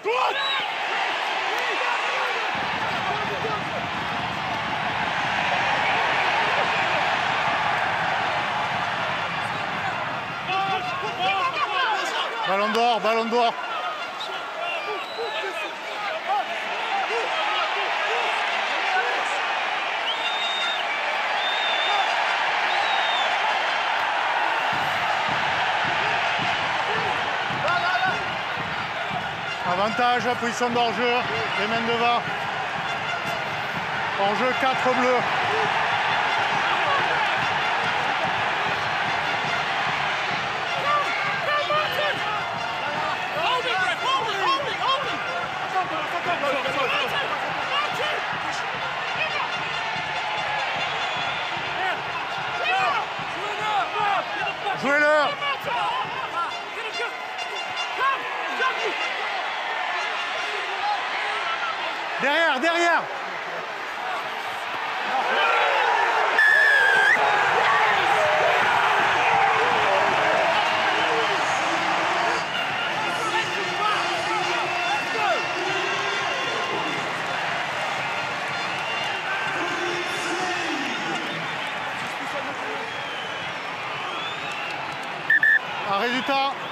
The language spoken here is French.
Ballon dehors, ballon dehors. Avantage, position d'hors-jeu, les mains devant. Hors-jeu 4 bleus. Jouez-le! Derrière, derrière! Un résultat